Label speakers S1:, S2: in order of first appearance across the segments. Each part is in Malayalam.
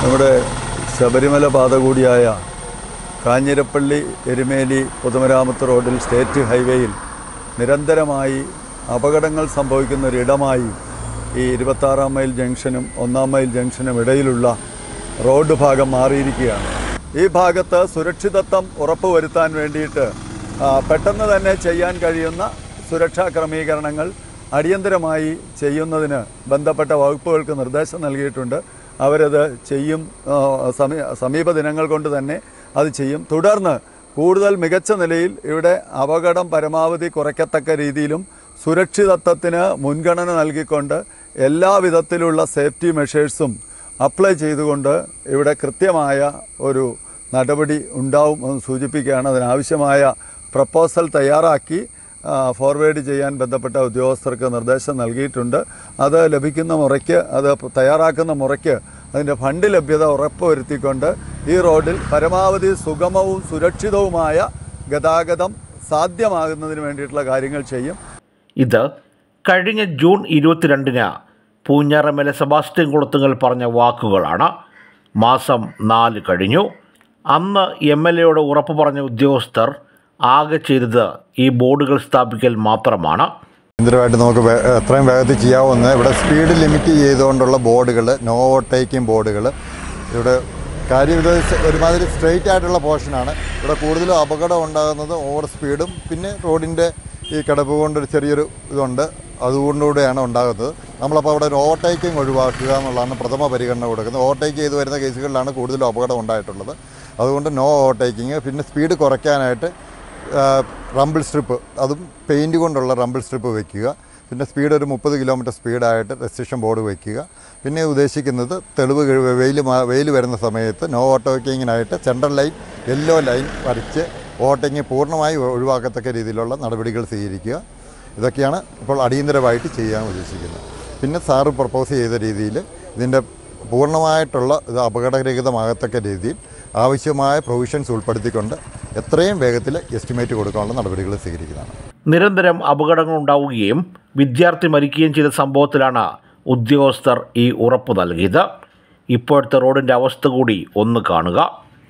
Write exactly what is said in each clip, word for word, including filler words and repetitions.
S1: നമ്മുടെ ശബരിമല പാത കൂടിയായ കാഞ്ഞിരപ്പള്ളി എരുമേലി പൊതുമരാമത്ത് റോഡിൽ സ്റ്റേറ്റ് ഹൈവേയിൽ നിരന്തരമായി അപകടങ്ങൾ സംഭവിക്കുന്ന ഒരിടമായി ഈ ഇരുപത്താറാം മൈൽ ജംഗ്ഷനും ഒന്നാം മൈൽ ജംഗ്ഷനും ഇടയിലുള്ള റോഡ് ഭാഗം മാറിയിരിക്കുകയാണ്. ഈ ഭാഗത്ത് സുരക്ഷിതത്വം ഉറപ്പുവരുത്താൻ വേണ്ടിയിട്ട് പെട്ടെന്ന് തന്നെ ചെയ്യാൻ കഴിയുന്ന സുരക്ഷാ ക്രമീകരണങ്ങൾ അടിയന്തരമായി ചെയ്യുന്നതിന് ബന്ധപ്പെട്ട വകുപ്പുകൾക്ക് നിർദ്ദേശം നൽകിയിട്ടുണ്ട്. അവരത് ചെയ്യും. സമീപ ദിനങ്ങൾ കൊണ്ട് തന്നെ അത് ചെയ്യും. തുടർന്ന് കൂടുതൽ മികച്ച നിലയിൽ ഇവിടെ അപകടം പരമാവധി കുറയ്ക്കത്തക്ക രീതിയിലും സുരക്ഷിതത്വത്തിന് മുൻഗണന നൽകിക്കൊണ്ട് എല്ലാ വിധത്തിലുള്ള സേഫ്റ്റി മെഷേഴ്സും അപ്ലൈ ചെയ്തുകൊണ്ട് ഇവിടെ കൃത്യമായ ഒരു നടപടി ഉണ്ടാവും എന്ന് സൂചിപ്പിക്കുകയാണ്. അതിനാവശ്യമായ പ്രപ്പോസൽ തയ്യാറാക്കി ഫോർവേഡ് ചെയ്യാൻ ബന്ധപ്പെട്ട ഉദ്യോഗസ്ഥർക്ക് നിർദ്ദേശം നൽകിയിട്ടുണ്ട്. അത് ലഭിക്കുന്ന മുറയ്ക്ക് അത് തയ്യാറാക്കുന്ന മുറയ്ക്ക് അതിൻ്റെ ഫണ്ട് ലഭ്യത ഉറപ്പുവരുത്തിക്കൊണ്ട് ഈ റോഡിൽ പരമാവധി സുഗമവും സുരക്ഷിതവുമായ ഗതാഗതം സാധ്യമാകുന്നതിന് വേണ്ടിയിട്ടുള്ള കാര്യങ്ങൾ ചെയ്യും.
S2: ഇത് കഴിഞ്ഞ ജൂൺ ഇരുപത്തിരണ്ടിന് പൂഞ്ഞാറമേലെ സെബാസ്റ്റ്യൻ കുളത്തുങ്കൽ പറഞ്ഞ വാക്കുകളാണ്. മാസം നാല് കഴിഞ്ഞു. അന്ന് എം എൽ എയോട് ഉറപ്പ് പറഞ്ഞ ഉദ്യോഗസ്ഥർ ആകെ ചെയ്തത് ഈ ബോർഡുകൾ സ്ഥാപിക്കൽ മാത്രമാണ്.
S3: കേന്ദ്രമായിട്ട് നമുക്ക് എത്രയും വേഗത്തിൽ ചെയ്യാവുന്ന ഇവിടെ സ്പീഡ് ലിമിറ്റ് ചെയ്തുകൊണ്ടുള്ള ബോർഡുകൾ, നോ ഓവർടേക്കിംഗ് ബോർഡുകൾ. ഇവിടെ കാര്യം ഇത് ഒരുമാതിരി സ്ട്രെയിറ്റ് ആയിട്ടുള്ള പോർഷനാണ്. ഇവിടെ കൂടുതലും അപകടം ഉണ്ടാകുന്നത് ഓവർ സ്പീഡും പിന്നെ റോഡിൻ്റെ ഈ കിടപ്പ് കൊണ്ടൊരു ചെറിയൊരു ഇതുണ്ട്, അതുകൊണ്ടുകൂടെയാണ് ഉണ്ടാകുന്നത്. നമ്മളപ്പോൾ അവിടെ ഒരു ഓവർടേക്കിംഗ് ഒഴിവാക്കുക എന്നുള്ളതാണ് പ്രഥമ പരിഗണന കൊടുക്കുന്നത്. ഓവർടേക്ക് ചെയ്ത് വരുന്ന കേസുകളിലാണ് കൂടുതലും അപകടം ഉണ്ടായിട്ടുള്ളത്. അതുകൊണ്ട് നോ ഓവർടേക്കിങ്. പിന്നെ സ്പീഡ് കുറയ്ക്കാനായിട്ട് റംബിൾ സ്ട്രിപ്പ്, അതും പെയിൻറ്റ് കൊണ്ടുള്ള റംബിൾ സ്ട്രിപ്പ് വയ്ക്കുക. പിന്നെ സ്പീഡ് ഒരു മുപ്പത് കിലോമീറ്റർ സ്പീഡായിട്ട് റെസ്ട്രിക്ഷൻ ബോർഡ് വയ്ക്കുക. പിന്നെ ഉദ്ദേശിക്കുന്നത് തെളിവ് വെയിൽ വെയിൽ വരുന്ന സമയത്ത് നോ ഓവർടേക്കിങ്ങിനായിട്ട് സെൻട്രൽ ലൈൻ യെല്ലോ ലൈൻ വരച്ച് ഓവർടേക്കിങ് പൂർണ്ണമായി ഒഴിവാക്കത്തക്ക രീതിയിലുള്ള നടപടികൾ സ്വീകരിക്കുക. ഇതൊക്കെയാണ് ഇപ്പോൾ അടിയന്തരമായിട്ട് ചെയ്യാൻ ഉദ്ദേശിക്കുന്നത്. പിന്നെ സാറ് പ്രപ്പോസ് ചെയ്ത രീതിയിൽ ഇതിൻ്റെ പൂർണ്ണമായിട്ടുള്ള ഇത് അപകടരഹിതമാകത്തക്ക രീതിയിൽ ആവശ്യമായ പ്രൊവിഷൻസ് ഉൾപ്പെടുത്തിക്കൊണ്ട് എത്രയും വേഗത്തിൽ എസ്റ്റിമേറ്റ് കൊടുക്കാനുള്ള നടപടികൾ സ്വീകരിക്കുന്നതാണ്.
S2: നിരന്തരം അപകടങ്ങൾ ഉണ്ടാവുകയും വിദ്യാർത്ഥി മരിക്കുകയും ചെയ്ത സംഭവത്തിലാണ് ഉദ്യോഗസ്ഥർ ഈ ഉറപ്പ് നൽകിയത്. ഇപ്പോഴത്തെ റോഡിൻ്റെ അവസ്ഥ കൂടി ഒന്ന് കാണുക.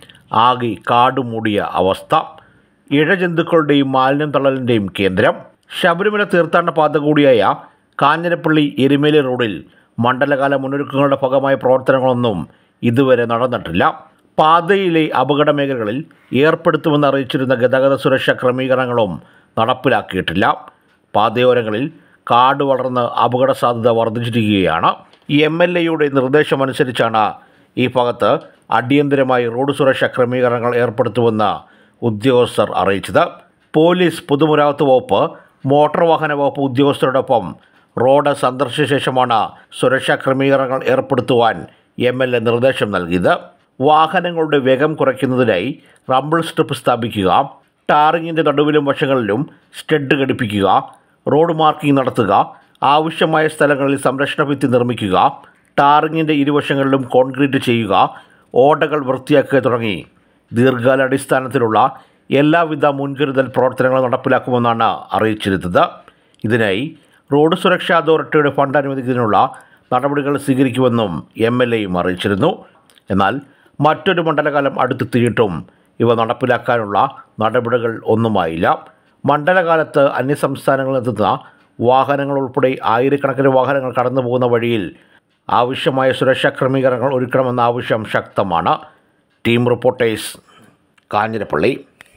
S2: ആകെ കാടുമൂടിയ അവസ്ഥ, ഇഴജന്തുക്കളുടെയും മാലിന്യം തള്ളലിൻ്റെയും കേന്ദ്രം. ശബരിമല തീർത്ഥാടന പാത കൂടിയായ കാഞ്ഞിരപ്പള്ളി എരുമേലി റോഡിൽ മണ്ഡലകാല മുന്നൊരുക്കങ്ങളുടെ ഭാഗമായ പ്രവർത്തനങ്ങളൊന്നും ഇതുവരെ നടന്നിട്ടില്ല. പാതയിലെ അപകട മേഖലകളിൽ ഏർപ്പെടുത്തുമെന്ന് അറിയിച്ചിരുന്ന ഗതാഗത സുരക്ഷാ ക്രമീകരണങ്ങളും നടപ്പിലാക്കിയിട്ടില്ല. പാതയോരങ്ങളിൽ കാട് വളർന്ന് അപകട സാധ്യത വർദ്ധിച്ചിരിക്കുകയാണ്. എം എൽ എയുടെ നിർദ്ദേശമനുസരിച്ചാണ് ഈ ഭാഗത്ത് അടിയന്തരമായി റോഡ് സുരക്ഷാ ക്രമീകരണങ്ങൾ ഏർപ്പെടുത്തുമെന്ന് ഉദ്യോഗസ്ഥർ അറിയിച്ചത്. പോലീസ്, പൊതുമരാമത്ത് വകുപ്പ്, മോട്ടോർ വാഹന വകുപ്പ് ഉദ്യോഗസ്ഥരോടൊപ്പം റോഡ് സന്ദർശിച്ച ശേഷമാണ് സുരക്ഷാ ക്രമീകരണങ്ങൾ ഏർപ്പെടുത്തുവാൻ എം എൽ എ നിർദ്ദേശം നൽകിയത്. വാഹനങ്ങളുടെ വേഗം കുറയ്ക്കുന്നതിനായി റംബിൾ സ്ട്രിപ്പ് സ്ഥാപിക്കുക, ടാറിങ്ങിൻ്റെ നടുവിലും വശങ്ങളിലും സ്റ്റഡ് ഘടിപ്പിക്കുക, റോഡ് മാർക്കിംഗ് നടത്തുക, ആവശ്യമായ സ്ഥലങ്ങളിൽ സംരക്ഷണ ഭിത്തി നിർമ്മിക്കുക, ടാറിങ്ങിൻ്റെ ഇരുവശങ്ങളിലും കോൺക്രീറ്റ് ചെയ്യുക, ഓടകൾ വൃത്തിയാക്കുക തുടങ്ങി ദീർഘകാലാടിസ്ഥാനത്തിലുള്ള എല്ലാവിധ മുൻകരുതൽ പ്രവർത്തനങ്ങളും നടപ്പിലാക്കുമെന്നാണ് അറിയിച്ചിരുന്നത്. ഇതിനായി റോഡ് സുരക്ഷാ അതോറിറ്റിയുടെ ഫണ്ട് അനുവദിക്കുന്നതിനുള്ള നടപടികൾ സ്വീകരിക്കുമെന്നും എം എൽ എയും അറിയിച്ചിരുന്നു. എന്നാൽ മറ്റൊരു മണ്ഡലകാലം അടുത്തെത്തിയിട്ടും ഇവ നടപ്പിലാക്കാനുള്ള നടപടികൾ ഒന്നുമായില്ല. മണ്ഡലകാലത്ത് അന്യസംസ്ഥാനങ്ങളിൽ എത്തുന്ന വാഹനങ്ങൾ ഉൾപ്പെടെ ആയിരക്കണക്കിന് വാഹനങ്ങൾ കടന്നു പോകുന്ന വഴിയിൽ ആവശ്യമായ സുരക്ഷാ ക്രമീകരണങ്ങൾ ഒരുക്കണമെന്ന ആവശ്യം ശക്തമാണ്. Team reporters, Kanjirappally.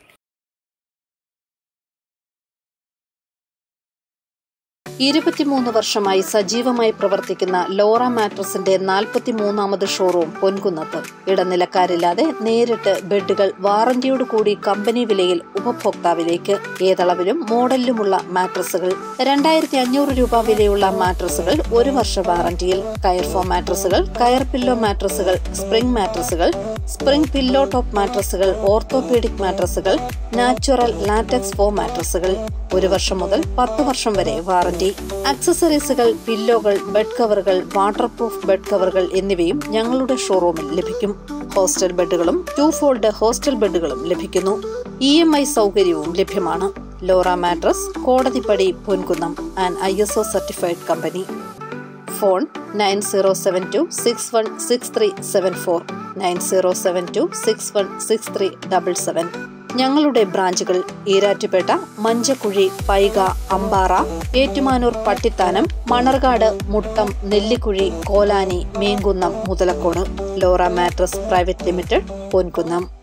S4: ഇരുപത്തിമൂന്ന് വർഷമായി സജീവമായി പ്രവർത്തിക്കുന്ന ലോറ മാട്രസിന്റെ നാൽപ്പത്തിമൂന്നാമത് ഷോറൂം പൊൻകുന്നത്ത്. ഇടനിലക്കാരില്ലാതെ നേരിട്ട് ബെഡുകൾ വാറന്റിയോട് കൂടി കമ്പനി വിലയിൽ ഉപഭോക്താവിലേക്ക്. ഏതളവിലും മോഡലിലുമുള്ള മാട്രസുകൾ. രണ്ടായിരത്തി അഞ്ഞൂറ് രൂപ വിലയുള്ള മാട്രസുകൾ ഒരു വർഷ വാറന്റിയിൽ. കയർ ഫോം മാട്രസുകൾ, കയർ പില്ലോ മാട്രസുകൾ, സ്പ്രിംഗ് മാട്രസുകൾ, സ്പ്രിംഗ് പില്ലോ ടോപ്പ് മാട്രസുകൾ, ഓർത്തോപീഡിക് മാട്രസുകൾ, നാച്ചുറൽ ലാറ്റക്സ് ഫോം മാട്രസുകൾ. ഒരു വർഷം മുതൽ പത്ത് വർഷം വരെ വാറന്റി. ആക്സസറീസുകൾ, പില്ലോകൾ, ബെഡ് കവറുകൾ, വാട്ടർ പ്രൂഫ് ബെഡ് കവറുകൾ എന്നിവയും ഞങ്ങളുടെ ഷോറൂമിൽ ലഭിക്കും. ഹോസ്റ്റൽ ബെഡുകളും ടു ഫോൾഡ് ഹോസ്റ്റൽ ബെഡുകളും ലഭിക്കുന്നു. ഇ എം ഐ സൗകര്യവും ലഭ്യമാണ്. Lora mattress, Kodathippady, Ponkunnam, and I S O certified company. Phone nine zero seven two six one six three seven four nine zero seven two six one six three double seven. ഞങ്ങളുടെ ബ്രാഞ്ചുകൾ Erattupetta, Manjakuzhi, Paika, Ambara, Ettumanoor, Pattithanam, Manarcad, Muttom, Nellikuzhi, Kolani, Meenkunnam, Muthalakodam. Lora mattress private limited, Ponkunnam.